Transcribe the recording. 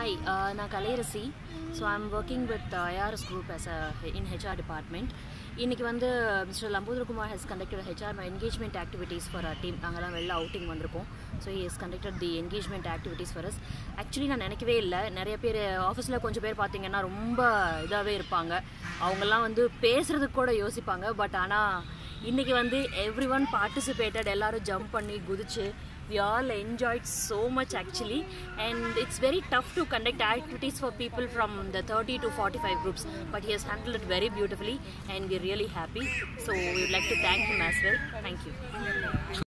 Hi, I'm Kalai Arasi. So I'm working with IRS group as in HR department. இன்னைக்கு வந்து Mr. Lambotharakumar has conducted HR engagement activities for our team. நாங்கலாம் வெளில outing வந்திருக்கோம். So he has conducted the engagement activities for us. Actually நான் நினைக்கவே இல்லை, நிறைய பேர் ஆஃபீஸில் கொஞ்சம் பேர் பார்த்தீங்கன்னா ரொம்ப இதாகவே இருப்பாங்க. அவங்கெல்லாம் வந்து பேசுறதுக்கு கூட யோசிப்பாங்க. பட் ஆனால் இன்னைக்கு வந்து everyone participated, எல்லாரும் ஜம்ப் பண்ணி குதிச்சு we all enjoyed so much actually, and it's very tough to conduct activities for people from the 30 to 45 groups, but he has handled it very beautifully and we're really happy. So we would like to thank him as well. Thank you.